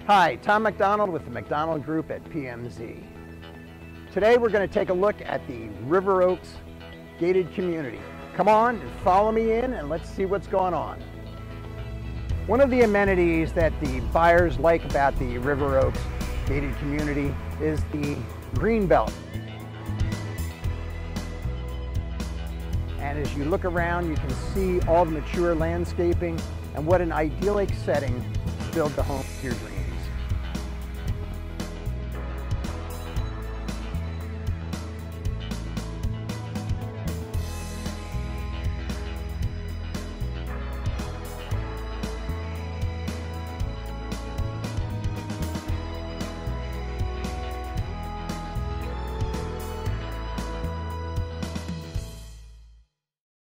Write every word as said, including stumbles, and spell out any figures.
Hi, Tom MacDonald with the MacDonald Group at P M Z. Today we're going to take a look at the River Oaks gated community. Come on and follow me in and let's see what's going on. One of the amenities that the buyers like about the River Oaks gated community is the green belt. And as you look around, you can see all the mature landscaping and what an idyllic setting to build the home of your dreams.